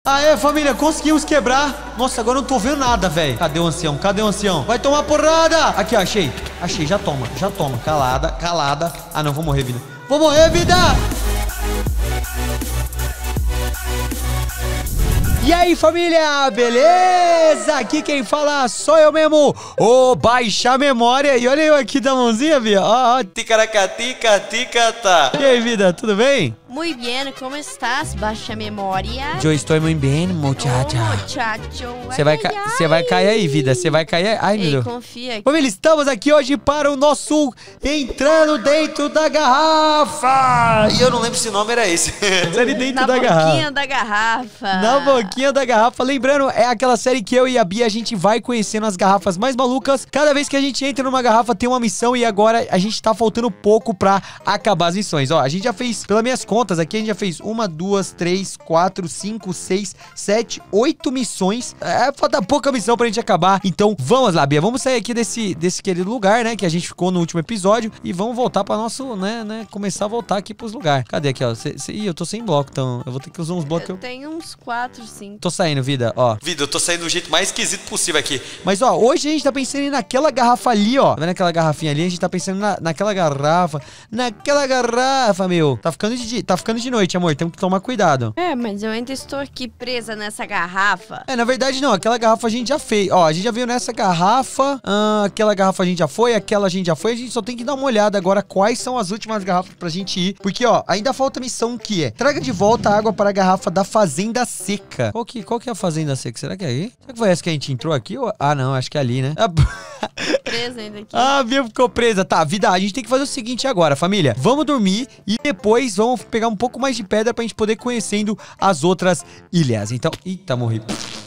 Aê, família, conseguimos quebrar. Nossa, agora eu não tô vendo nada, velho. Cadê o ancião? Cadê o ancião? Vai tomar porrada. Aqui, ó, achei. Achei, já toma, já toma. Calada, calada. Ah, não, vou morrer, vida. Vou morrer, vida. E aí, família, beleza? Aqui quem fala sou eu mesmo, o Baixa Memória. E olha eu aqui da mãozinha, viu? Ó, ticaracatica, ticata. E aí, vida, tudo bem? Muy bien, ¿cómo estás, Baixa Memória? Eu estou muito bem, muchacha. Oh, muchacho. Você vai cair aí, vida. Você vai cair aí. Ai, meu Deus. Confia. Família, estamos aqui hoje para o nosso Entrando Dentro da Garrafa. E eu não lembro se o nome era esse. Série Dentro da Garrafa. Na boquinha da garrafa. Na boquinha da garrafa. Lembrando, é aquela série que eu e a Bia, a gente vai conhecendo as garrafas mais malucas. Cada vez que a gente entra numa garrafa tem uma missão e agora a gente tá faltando pouco pra acabar as missões. Ó, a gente já fez, pelas minhas contas aqui, a gente já fez 1, 2, 3, 4, 5, 6, 7, 8 missões. Falta pouca missão pra gente acabar. Então, vamos lá, Bia. Vamos sair aqui desse querido lugar, né? Que a gente ficou no último episódio. E vamos voltar pra nosso, né? Começar a voltar aqui pros lugares. Cadê aqui, ó? Ih, eu tô sem bloco, então eu vou ter que usar uns blocos. Eu tenho uns 4, 5. Tô saindo, vida, ó. Vida, eu tô saindo do jeito mais esquisito possível aqui. Mas, ó, hoje a gente tá pensando em naquela garrafa ali, ó. Tá vendo aquela garrafinha ali? A gente tá pensando naquela garrafa. Naquela garrafa, meu. Tá ficando de noite, amor. Temos que tomar cuidado. É, mas eu ainda estou aqui presa nessa garrafa. Na verdade, não. Aquela garrafa a gente já fez. Ó, a gente já veio nessa garrafa. Aquela garrafa a gente já foi. Aquela a gente já foi. A gente só tem que dar uma olhada agora quais são as últimas garrafas pra gente ir. Porque, ó, ainda falta missão que é: traga de volta a água para a garrafa da Fazenda Seca. Qual que é a Fazenda Seca? Será que é aí? Será que foi essa que a gente entrou aqui? Ah, não. Acho que é ali, né? Presa ainda aqui. A Bia ficou presa. Tá, vida, a gente tem que fazer o seguinte agora, família. Vamos dormir e depois vamos pegar um pouco mais de pedra pra gente poder conhecendo as outras ilhas. Então, eita, morri.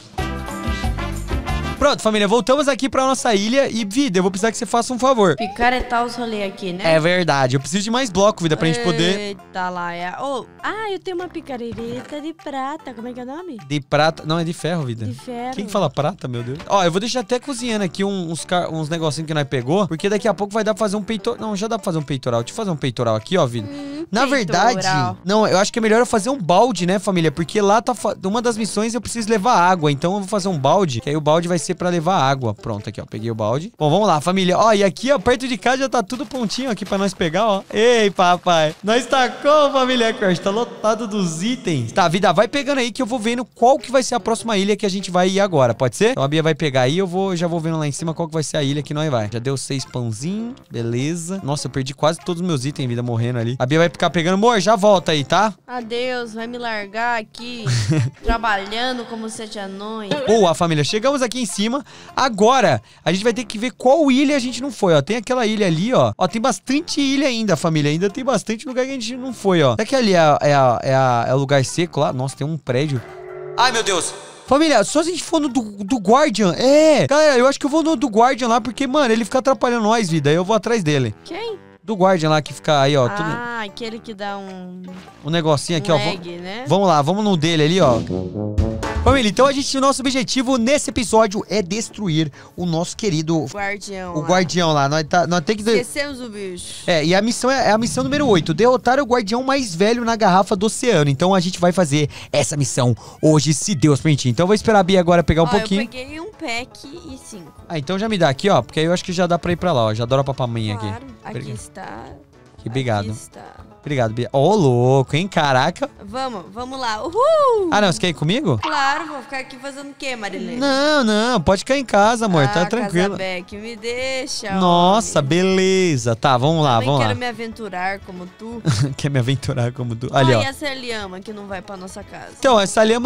Pronto, família, voltamos aqui pra nossa ilha e, vida, eu vou precisar que você faça um favor. Picaretar os rolês aqui, né? É verdade, eu preciso de mais bloco, vida, pra gente poder... Eita, lá é... eu tenho uma picareta de prata, como é que é o nome? De prata, não, é de ferro, vida. De ferro. Quem fala prata, meu Deus? Ó, eu vou deixar até cozinhando aqui uns negocinhos que nós pegou, porque daqui a pouco vai dar pra fazer um peitoral. Não, já dá pra fazer um peitoral. Deixa eu fazer um peitoral aqui, ó, vida. Na verdade, não, eu acho que é melhor eu fazer um balde, né, família? Porque lá tá... Uma das missões eu preciso levar água, então eu vou fazer um balde, que aí o balde vai ser pra levar água. Pronto, aqui, ó, peguei o balde. Bom, vamos lá, família. Ó, e aqui, ó, perto de casa já tá tudo prontinho aqui pra nós pegar, ó. Ei, papai. Nós tá com, família Crash, tá lotado dos itens. Tá, vida, vai pegando aí que eu vou vendo qual que vai ser a próxima ilha que a gente vai ir agora, pode ser? Então a Bia vai pegar aí, já vou vendo lá em cima qual que vai ser a ilha que nós vai. Já deu 6 pãozinhos, beleza. Nossa, eu perdi quase todos os meus itens, vida, morrendo ali. A Bia vai ficar pegando, amor, já volta aí, tá? Adeus, vai me largar aqui, trabalhando como 7 anões. Boa, família, chegamos aqui em cima. Agora, a gente vai ter que ver qual ilha a gente não foi, ó. Tem aquela ilha ali, ó. Ó, tem bastante ilha ainda, família. Ainda tem bastante lugar que a gente não foi, ó. Será que ali é o lugar seco lá? Nossa, tem um prédio. Ai, meu Deus. Família, só se a gente for no do Guardian. Galera, eu acho que eu vou no do Guardian lá, porque, mano, ele fica atrapalhando nós, vida. Aí eu vou atrás dele. Quem? Do Guardian lá, que fica aí, ó. Aquele que dá um negocinho aqui, ó. lag, né? Vamos lá, vamos no dele ali, ó. Família, então o nosso objetivo nesse episódio é destruir o nosso querido guardião. O guardião lá. Nós tem que... Esquecemos o bicho. E a missão é a missão número 8. Derrotar o guardião mais velho na garrafa do oceano. Então a gente vai fazer essa missão hoje, se Deus permitir. Então eu vou esperar a Bia agora pegar um pouquinho. Eu peguei um pack e 5. Então já me dá aqui, ó. Porque aí eu acho que já dá pra ir pra lá, ó. Já adoro a papaminha aqui. Aqui está. Obrigado. Aqui está. Obrigado, Bia. Ô, louco, hein? Caraca. Vamos lá. Uhul! Ah, não, você quer ir comigo? Claro, vou ficar aqui fazendo o quê, Marilene? Não, pode ficar em casa, amor, tá tranquilo. Casabeck, me deixa. Nossa, homem. Beleza. Tá, vamos lá, vamos lá. Eu quero me aventurar como tu. Quer me aventurar como tu? Ali, ó. E essa lhama que não vai pra nossa casa? Então, essa lhama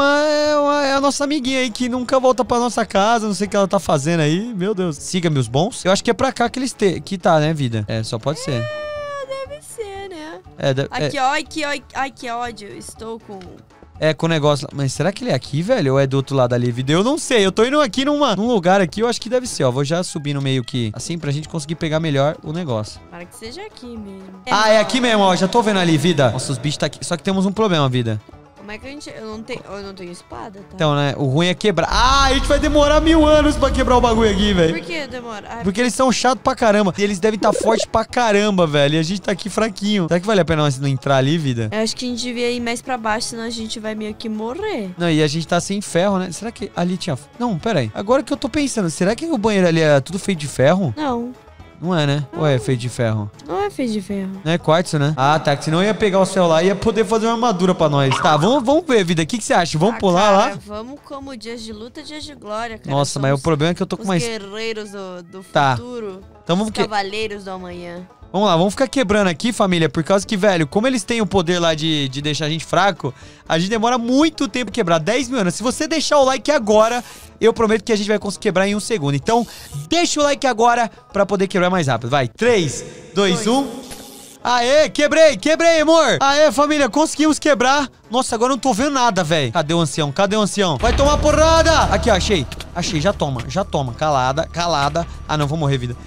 é a nossa amiguinha aí, que nunca volta pra nossa casa, não sei o que ela tá fazendo aí. Meu Deus. Siga meus bons. Eu acho que é pra cá que que tá, né, vida? Só pode ser. Deve ser, né? Aqui, ó, ai, que ódio. Estou com... com o negócio... Mas será que ele é aqui, velho? Ou é do outro lado ali, vida? Eu não sei. Eu tô indo aqui num lugar aqui, eu acho que deve ser, ó. Vou já subir no meio que... Assim, pra gente conseguir pegar melhor o negócio. Para que seja aqui mesmo. É aqui mesmo, ó. Já tô vendo ali, vida. Nossa, os bichos tá aqui. Só que temos um problema, vida. Como é que a gente... Eu não tenho espada, tá? Então, né? O ruim é quebrar. Ah, a gente vai demorar 1000 anos pra quebrar o bagulho aqui, velho. Por que demora? Ah, porque eles são chatos pra caramba. E eles devem estar fortes pra caramba, velho. E a gente tá aqui fraquinho. Será que vale a pena nós não entrar ali, vida? eu acho que a gente devia ir mais pra baixo, senão a gente vai meio que morrer. Não, e a gente tá sem ferro, né? Será que ali tinha... Não, pera aí. Agora que eu tô pensando, será que o banheiro ali é tudo feito de ferro? Não. Não é, né? Ou é feito de ferro? Não é feito de ferro. Não é quartzo, né? Ah, tá. Que senão eu ia pegar o celular e ia poder fazer uma armadura pra nós. Tá, vamos ver, vida. O que você acha? Vamos pular cara, lá? Vamos como dias de luta, dias de glória, cara. Nossa, mas o problema é que eu tô com mais... guerreiros do Tá. futuro. Então vamos os cavaleiros do amanhã. Vamos lá, vamos ficar quebrando aqui, família, por causa que, velho, como eles têm o poder lá de deixar a gente fraco, a gente demora muito tempo quebrar, 10 mil anos. Se você deixar o like agora, eu prometo que a gente vai conseguir quebrar em 1 segundo. Então, deixa o like agora pra poder quebrar mais rápido. Vai, 3, 2, 1... Aê, quebrei, amor. Aê, família, conseguimos quebrar. Nossa, agora eu não tô vendo nada, velho. Cadê o ancião? Vai tomar porrada. Aqui, ó, achei, já toma. Calada. Ah, não, vou morrer, vida.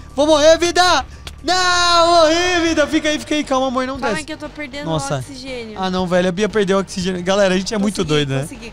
Não, morri, vida. Fica aí, calma, amor, não desce. Calma que eu tô perdendo o oxigênio. Ah, não, velho, a Bia perdeu o oxigênio. Galera, a gente é muito doido, né? Consegui.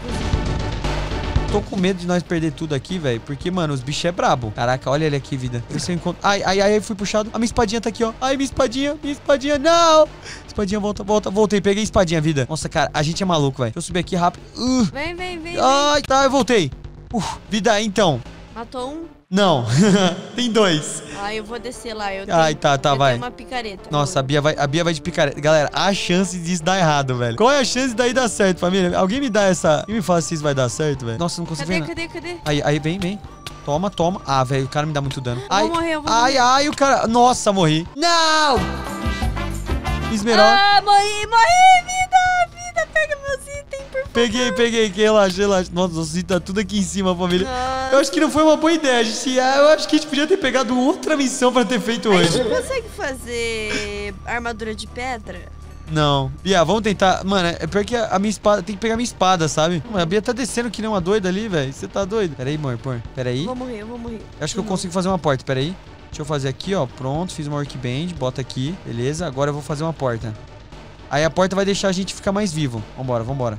Tô com medo de nós perder tudo aqui, velho. Porque, mano, os bichos é brabo. Caraca, olha ele aqui, vida. Vê se eu encontro... Ai, fui puxado. A minha espadinha tá aqui, ó. Ai, minha espadinha, não. Espadinha, volta. Voltei, peguei a espadinha, vida. Nossa, cara, a gente é maluco, velho. Deixa eu subir aqui rápido. Vem. Ai, tá, eu voltei. Vida, então. Matou um? Não, tem 2. Eu vou descer lá. Eu vai. tenho uma picareta. Nossa, a Bia vai de picareta. Galera, a chance disso dar errado, velho. Qual é a chance daí dar certo, família? Alguém me dá essa... Quem me fala se isso vai dar certo, velho? Nossa, não consigo ver nada. Cadê? Aí, vem. Toma. Ah, velho, o cara me dá muito dano. Eu vou morrer. Ai, o cara... Nossa, morri. Não! Esmeralda. Ah, morri, vida. Pega meus itens, por favor. Peguei, relaxa. Nossa, os itens tá tudo aqui em cima, família. Nossa. Eu acho que não foi uma boa ideia, eu acho que a gente podia ter pegado outra missão pra ter feito hoje. A gente consegue fazer armadura de pedra? Não. Bia, vamos tentar. Mano, é pior que a minha espada... Tem que pegar minha espada, sabe? Mano, a Bia tá descendo que nem uma doida ali, velho. Você tá doido? Pera aí, amor, Pera aí. Eu vou morrer. Eu acho que eu consigo fazer uma porta, pera aí. Deixa eu fazer aqui, ó. Pronto, fiz uma workbench. Bota aqui. Beleza, agora eu vou fazer uma porta. Aí a porta vai deixar a gente ficar mais vivo. Vambora.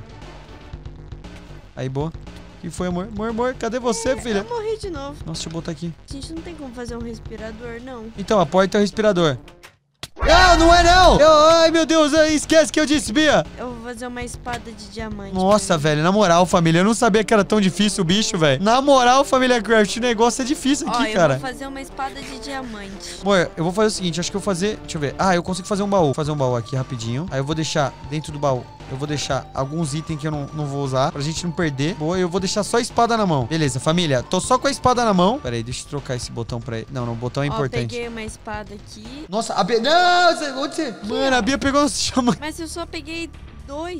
Aí, boa. O que foi, amor? Amor, cadê você, filha? Eu morri de novo. Nossa, deixa eu botar aqui. A gente não tem como fazer um respirador, não. Então, a porta é o respirador. Não é não! Ai, meu Deus, esquece que eu disse, Bia. Eu vou fazer uma espada de diamante. Nossa, velho, na moral, família, eu não sabia que era tão difícil o bicho, velho. Na moral, família Craft, o negócio é difícil aqui, cara. Eu vou fazer uma espada de diamante. Amor, eu vou fazer o seguinte, acho que eu vou fazer... Deixa eu ver. Eu consigo fazer um baú. Vou fazer um baú aqui rapidinho. Aí eu vou deixar dentro do baú. Eu vou deixar alguns itens que eu não vou usar, pra gente não perder. Boa, eu vou deixar só a espada na mão. Beleza, família, tô só com a espada na mão. Pera aí, deixa eu trocar esse botão pra ele. Não, o botão é importante. Peguei uma espada aqui. Nossa, a Bia... Não, onde você... Mano, a Bia pegou os chama. Mas eu só peguei 2.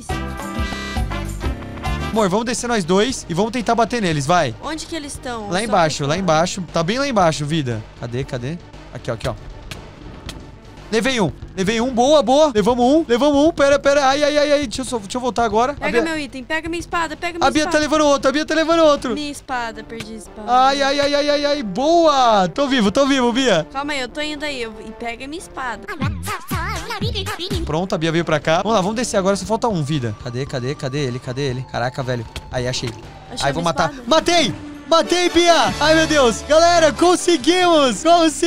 Amor, vamos descer nós dois e vamos tentar bater neles, vai. Onde que eles estão? Lá embaixo. Tá bem lá embaixo, vida. Cadê? Aqui, ó. Levei um, boa. Levamos um, pera. Ai. Deixa eu voltar agora. Pega meu item, pega minha espada, A Bia tá levando outro, Minha espada, perdi a espada. Ai, boa. Tô vivo, Bia. Calma aí, eu tô indo aí, e pega minha espada. Pronto, a Bia veio pra cá. Vamos lá, vamos descer agora, só falta um, vida. Cadê ele? Caraca, velho. Aí, achei. Aí, vou matar. Matei, Bia! Ai, meu Deus! Galera, conseguimos!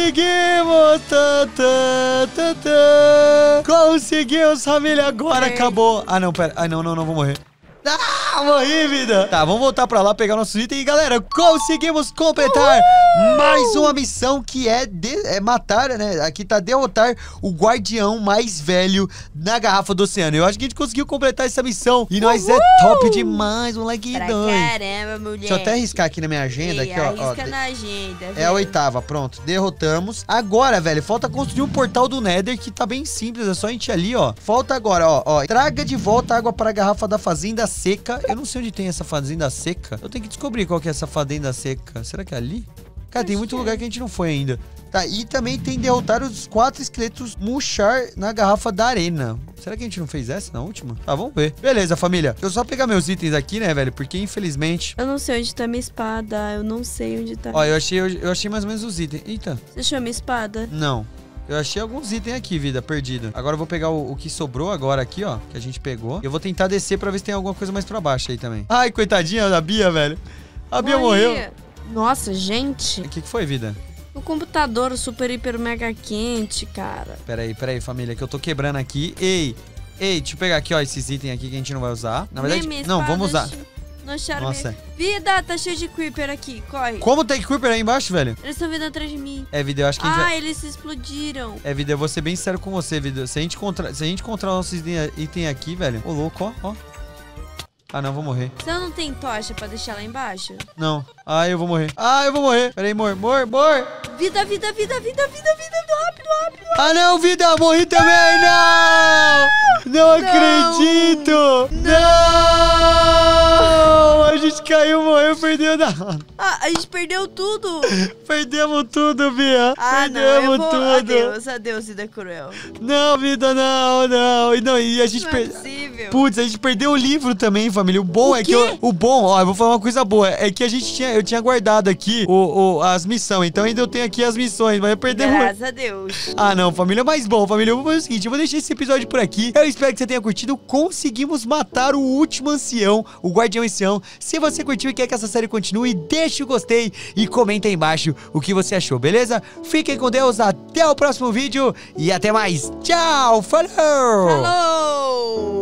Conseguimos, família! Agora acabou! Não, pera. Não, vou morrer. Morri, vida! Tá, vamos voltar pra lá, pegar nossos itens. E, galera, conseguimos completar mais uma missão que é matar, né? Aqui tá derrotar o guardião mais velho na garrafa do oceano. Eu acho que a gente conseguiu completar essa missão. E nós é top demais, moleque doido. Caramba, mulher. Deixa eu até arriscar aqui na minha agenda. Aqui, ó. Arrisca na agenda. É a 8ª, pronto. Derrotamos. Agora, velho, falta construir um portal do Nether que tá bem simples. É só a gente ir ali, ó. Falta agora, ó. Traga de volta água para a garrafa da fazenda seca. Eu não sei onde tem essa fazenda seca. Eu tenho que descobrir qual que é essa fazenda seca. Será que é ali? Cara, tem muito lugar que a gente não foi ainda. Tá, e também tem derrotar os 4 esqueletos murchar na garrafa da arena. Será que a gente não fez essa na última? Tá, vamos ver. Beleza, família. Deixa eu só pegar meus itens aqui, né, velho? Porque, infelizmente... Eu não sei onde tá minha espada. Eu não sei onde tá. Ó, eu achei mais ou menos os itens. Eita. Você achou minha espada? Não. Eu achei alguns itens aqui, vida, perdido. Agora eu vou pegar o que sobrou agora aqui, ó. Que a gente pegou. E eu vou tentar descer pra ver se tem alguma coisa mais pra baixo aí também. Ai, coitadinha da Bia, velho. A Bia morreu. Nossa, gente. O que foi, vida? O computador super, hiper, mega quente, cara. Pera aí, família, que eu tô quebrando aqui. Ei, deixa eu pegar aqui, ó, esses itens aqui que a gente não vai usar. Na verdade, não, vamos usar. Nossa. Vida, tá cheio de creeper aqui, corre. Como tem creeper aí embaixo, velho? Eles estão vindo atrás de mim. É, vida, eu acho que a gente vai... eles se explodiram. É, vida, eu vou ser bem sério com você, vida. Se a gente encontrar nossos itens aqui, velho... Ô, louco, ó. Ah, não, vou morrer. Você não tem tocha pra deixar lá embaixo? Não. Eu vou morrer. Eu vou morrer. Pera aí, mor. Vida, rápido. Ah, não, vida, morri também, não acredito. Não! A gente caiu, morreu, perdeu nada. A gente perdeu tudo. Perdemos tudo, Bia. Perdemos tudo. Adeus, vida cruel. Não, vida, não. E a gente perdeu. Putz, a gente perdeu o livro também, família. O bom é que o bom, ó, eu vou falar uma coisa boa, é que eu tinha guardado aqui as missões, então ainda eu tenho aqui as missões, mas eu perdi. Graças a Deus. Ah, não, família, mas bom, família, eu vou fazer o seguinte, eu vou deixar esse episódio por aqui. Eu espero que você tenha curtido. Conseguimos matar o último ancião, o guardião ancião. Se você curtiu e quer que essa série continue, deixa o gostei e comenta aí embaixo o que você achou, beleza? Fiquem com Deus, até o próximo vídeo e até mais. Tchau, falou!